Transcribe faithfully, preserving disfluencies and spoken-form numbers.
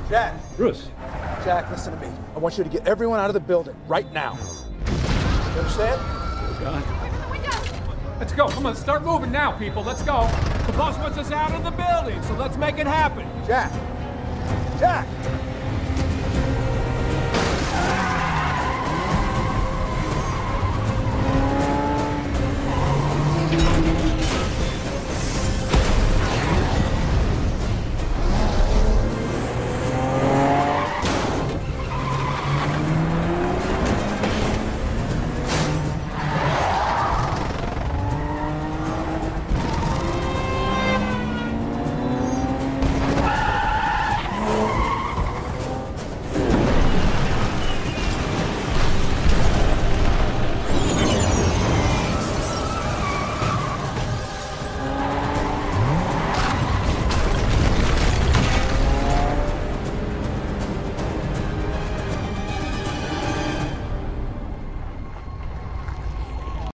Jack. Bruce. Jack, listen to me. I want you to get everyone out of the building right now. You understand? God. Let's go. Come on, start moving now, people. Let's go. The boss wants us out of the building, so let's make it happen. Jack. Jack.